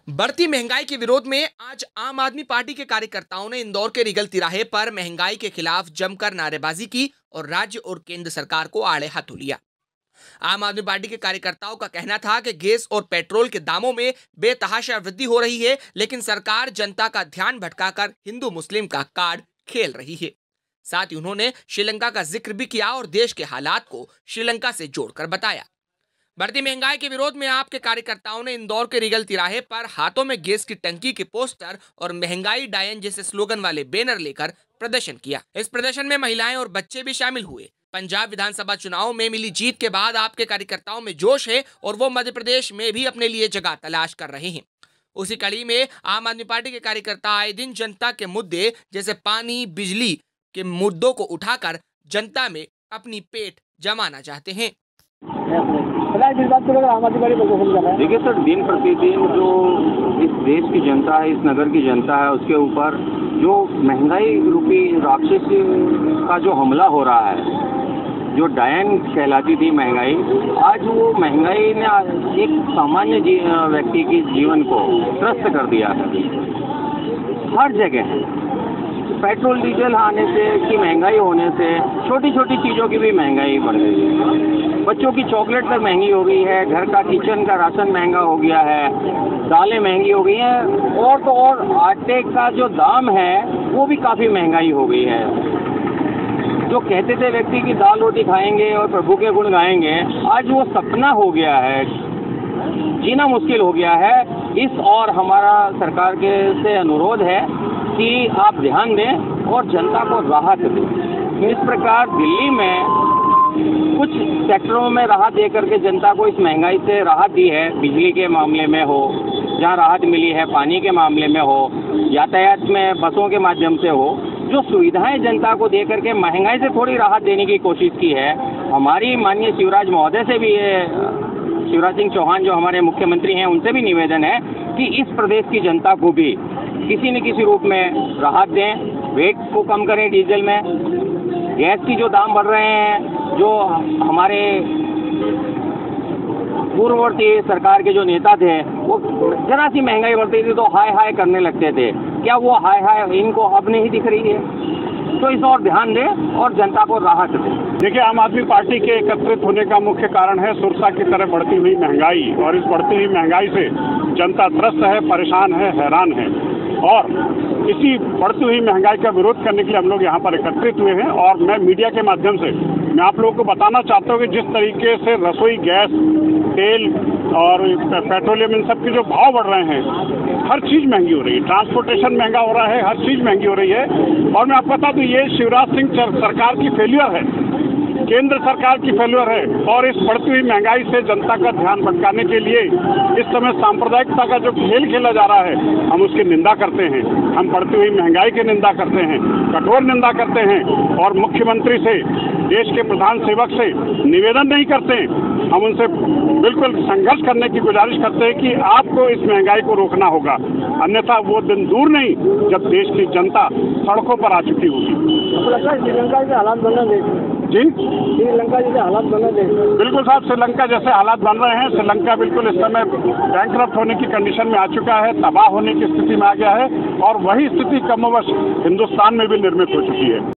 बढ़ती महंगाई के विरोध में आज आम आदमी पार्टी के कार्यकर्ताओं ने इंदौर के रिगल तिराहे पर महंगाई के खिलाफ जमकर नारेबाजी की और राज्य और केंद्र सरकार को आड़े हाथों लिया। आम आदमी पार्टी के कार्यकर्ताओं का कहना था कि गैस और पेट्रोल के दामों में बेतहाशा वृद्धि हो रही है, लेकिन सरकार जनता का ध्यान भटकाकर हिंदू मुस्लिम का कार्ड खेल रही है। साथ ही उन्होंने श्रीलंका का जिक्र भी किया और देश के हालात को श्रीलंका से जोड़कर बताया। बढ़ती महंगाई के विरोध में आपके कार्यकर्ताओं ने इंदौर के रिगल तिराहे पर हाथों में गैस की टंकी के पोस्टर और महंगाई डायन जैसे स्लोगन वाले बैनर लेकर प्रदर्शन किया। इस प्रदर्शन में महिलाएं और बच्चे भी शामिल हुए। पंजाब विधानसभा चुनाव में मिली जीत के बाद आपके कार्यकर्ताओं में जोश है और वो मध्य प्रदेश में भी अपने लिए जगह तलाश कर रहे हैं। उसी कड़ी में आम आदमी पार्टी के कार्यकर्ता आए दिन जनता के मुद्दे जैसे पानी, बिजली के मुद्दों को उठाकर जनता में अपनी पेट जमाना चाहते हैं। देखिए सर, दिन प्रतिदिन जो इस देश की जनता है, इस नगर की जनता है, उसके ऊपर जो महंगाई रूपी राक्षस का जो हमला हो रहा है, जो डायन कहलाती थी महंगाई, आज वो महंगाई ने एक सामान्य व्यक्ति के जीवन को त्रस्त कर दिया है। हर जगह पेट्रोल डीजल आने से की महंगाई होने से छोटी छोटी चीज़ों की भी महंगाई बढ़ गई है। बच्चों की चॉकलेट तक महंगी हो गई है, घर का किचन का राशन महंगा हो गया है, दालें महंगी हो गई हैं, और तो और आटे का जो दाम है वो भी काफ़ी महंगाई हो गई है। जो कहते थे व्यक्ति की दाल रोटी खाएंगे और प्रभु के गुण गाएंगे, आज वो सपना हो गया है, जीना मुश्किल हो गया है। इस और हमारा सरकार के से अनुरोध है कि आप ध्यान दें और जनता को राहत दें। इस प्रकार दिल्ली में कुछ सेक्टरों में राहत दे करके जनता को इस महंगाई से राहत दी है। बिजली के मामले में हो, जहां राहत मिली है, पानी के मामले में हो, यातायात में बसों के माध्यम से हो, जो सुविधाएं जनता को दे करके महंगाई से थोड़ी राहत देने की कोशिश की है। हमारी माननीय शिवराज महोदय से भी शिवराज सिंह चौहान जो हमारे मुख्यमंत्री हैं, उनसे भी निवेदन है कि इस प्रदेश की जनता को भी किसी न किसी रूप में राहत दें। वेट को कम करें डीजल में, गैस की जो दाम बढ़ रहे हैं, जो हमारे पूर्ववर्ती सरकार के जो नेता थे वो जरा सी महंगाई बढ़ती थी तो हाय हाय करने लगते थे, क्या वो हाय हाय इनको अब नहीं दिख रही है? तो इस और ध्यान दें और जनता को राहत दें। देखिए, आम आदमी पार्टी के एकत्रित होने का मुख्य कारण है सुरसा की तरह बढ़ती हुई महंगाई, और इस बढ़ती हुई महंगाई से जनता त्रस्त है, परेशान है, हैरान है, और इसी बढ़ती हुई महंगाई का विरोध करने के लिए हम लोग यहाँ पर एकत्रित हुए हैं। और मैं मीडिया के माध्यम से मैं आप लोगों को बताना चाहता हूँ कि जिस तरीके से रसोई गैस, तेल और पेट्रोलियम, इन सब के जो भाव बढ़ रहे हैं, हर चीज़ महंगी हो रही है, ट्रांसपोर्टेशन महंगा हो रहा है, हर चीज़ महंगी हो रही है। और मैं आपको बता दूँ, ये शिवराज सिंह सरकार की फेल्यूर है, केंद्र सरकार की फेल्यूर है। और इस बढ़ती हुई महंगाई से जनता का ध्यान भटकाने के लिए इस समय सांप्रदायिकता का जो खेल खेला जा रहा है, हम उसकी निंदा करते हैं। हम बढ़ती हुई महंगाई की निंदा करते हैं, कठोर निंदा करते हैं, और मुख्यमंत्री से, देश के प्रधान सेवक से निवेदन नहीं करते हैं, हम उनसे बिल्कुल संघर्ष करने की गुजारिश करते हैं कि आपको इस महंगाई को रोकना होगा, अन्यथा वो दिन दूर नहीं जब देश की जनता सड़कों पर आ चुकी होगी। श्रीलंका के हालात बन रहे हैं जी, श्रीलंका जैसे हालात बन रहे हैं। बिल्कुल साहब, श्रीलंका जैसे हालात बन रहे हैं। श्रीलंका बिल्कुल इस समय बैंकरप्ट होने की कंडीशन में आ चुका है, तबाह होने की स्थिति में आ गया है, और वही स्थिति क्रमवश हिंदुस्तान में भी निर्मित हो चुकी है।